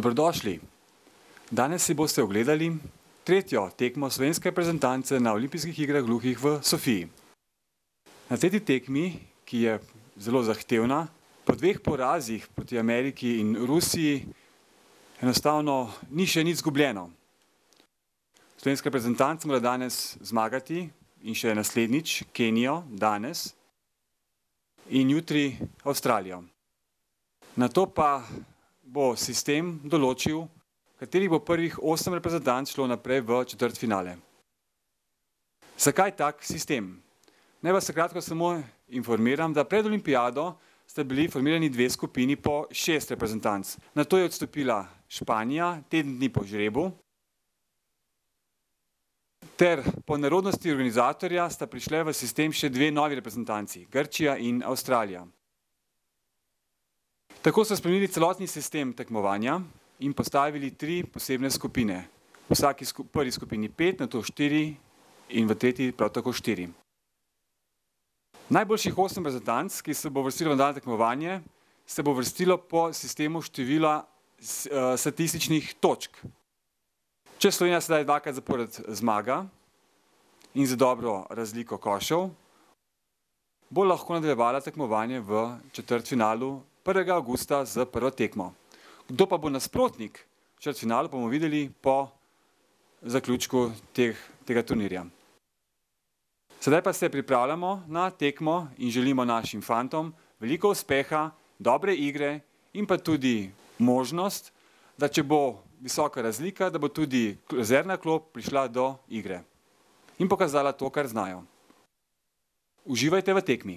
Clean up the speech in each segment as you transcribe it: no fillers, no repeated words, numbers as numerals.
Dobrodošli. Danes si boste ogledali tretjo tekmo slovenske reprezentance na Olimpijskih igrah gluhih v Sofiji. Na tretji tekmi, ki je zelo zahtevna, po dveh porazih proti Ameriki in Rusiji, enostavno ni še nič izgubljeno. Slovenska reprezentanca mora danes zmagati in še naslednjič Kenijo, danes, in jutri Avstralijo. Nato pa bo sistem določil, katerih bo prvih 8 reprezentanc šlo naprej v četrtfinale. Zakaj tak sistem? Naj vas kratko samo informiram, da pred olimpijado sta bili formirani dve skupini po 6 reprezentanc. Nato je odstopila Španija, teden dni po žrebu, ter po nerodnosti organizatorja sta prišle v sistem še dve novi reprezentanci, Grčija in Avstralija. Tako so spremenili celotni sistem tekmovanja in postavili 3 posebne skupine. V vsaki prvi skupini 5, nato 4 in v tretji prav tako 4. Najboljših 8 reprezentanc, ki se bo vrstilo v nadaljnje tekmovanje, se bo vrstilo po sistemu števila statističnih točk. Če Slovenija sedaj dvakrat zapored zmaga in za dobro razliko košev, bo lahko nadaljevala tekmovanje v četrtfinalu 1. avgusta z prvo tekmo. Kdo pa bo nasprotnik v četrtfinalu, bomo videli po zaključku tega turnirja. Sedaj pa se pripravljamo na tekmo in želimo našim fantom veliko uspeha, dobre igre in pa tudi možnost, da če bo visoka razlika, da bo tudi rezervna klop prišla do igre in pokazala to, kar znajo. Uživajte v tekmi.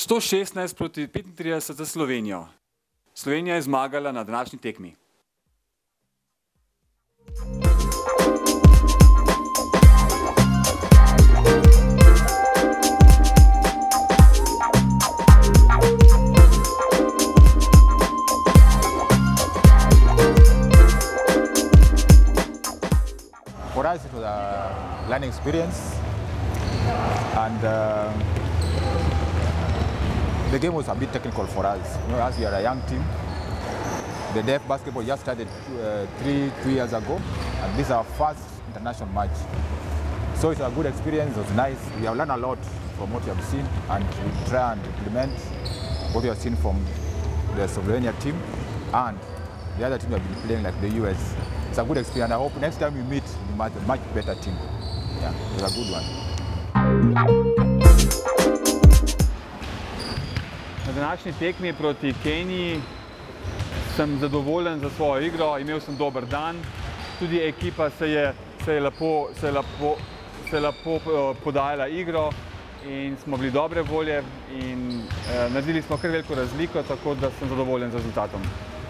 116 proti 35 za Slovenijo. Slovenija je zmagala na današnji tekmi. For us, it was a learning experience, and the game was a bit technical for us. You know, as we are a young team, the DF basketball just started 2 years ago, and this is our first international match. So it's a good experience. It was nice. We have learned a lot from what we have seen, and we try and implement what we have seen from the Slovenia team and the other team we have been playing, like the US. It's a good experience. I hope next time we meet, we might a much better team. Yeah, it's a good one. Na današnji tekmi proti Keniji sem zadovoljen za svojo igro, imel sem dober dan. Tudi ekipa se je lepo podajala igro in smo bili dobre volje in naredili smo kar veliko razliko, tako da sem zadovoljen z rezultatom.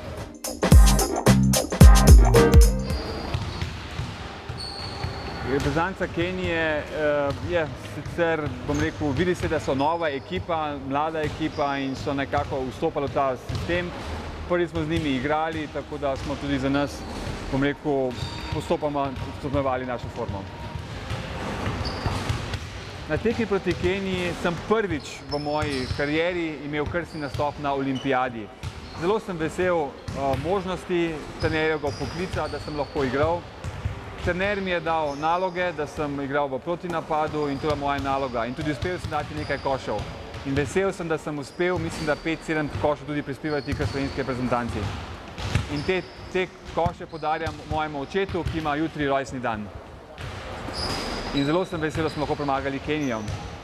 Reprezentanca Kenije je sicer, bom rekel, vidi se, da so nova ekipa, mlada ekipa in so nekako vstopali v ta sistem. Prvi smo z njimi igrali, tako da smo tudi za nas, bom rekel, postopoma stopnjevali našo formo. Na tekmi proti Keniji sem prvič v moji karieri imel krstni nastop na olimpijadi. Zelo sem vesel možnosti trenerjevega poklica, da sem lahko igral. Trener mi je dal naloge, da sem igral v protinapadu in to je moja naloga. In tudi uspel sem dati nekaj košev. In vesel sem, da sem uspel, mislim, da 5-7 košev tudi prispevati k slovenski reprezentanci. In te koše podarjam mojemu očetu, ki ima jutri rojstni dan. In zelo sem vesel, da smo lahko premagali Kenijo.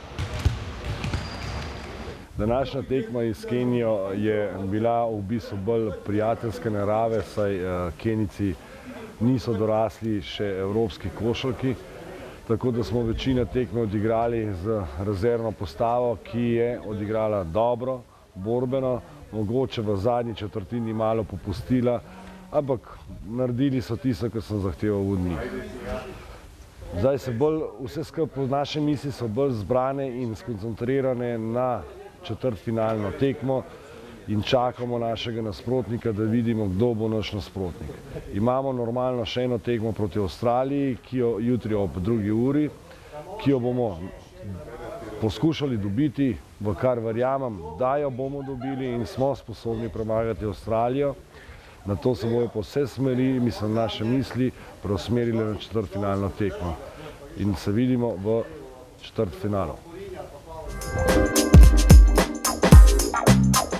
Današnja tekma iz Kenijo je bila v bistvu bolj prijateljske narave, saj Kenijci niso dorasli še evropski košarki, tako da smo večino tekme odigrali z rezervno postavo, ki je odigrala dobro, borbeno, mogoče v zadnji četrtini malo popustila, ampak naredili so tisto, kar sem zahteval od njih. Zdaj se vse skupaj, naše misli so bolj zbrane in skoncentrirane na četrtfinalno tekmo in čakamo našega nasprotnika, da vidimo, kdo bo naš nasprotnik. Imamo normalno še eno tekmo proti Avstraliji, ki jo jutri ob 2. uri, ki jo bomo poskušali dobiti, v kar verjamem, da jo bomo dobili in smo sposobni premagati Avstralijo. Na to se bojo po vse smeri, mislim, naše misli preusmerile na četrtfinalno tekmo. In se vidimo v četrtfinalu.